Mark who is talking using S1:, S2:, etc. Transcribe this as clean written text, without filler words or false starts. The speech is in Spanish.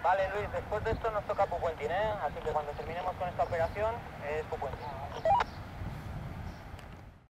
S1: Vale, Luis, después de esto nos toca Pupuentín, ¿eh? Así que cuando terminemos con esta operación es Pupuentín.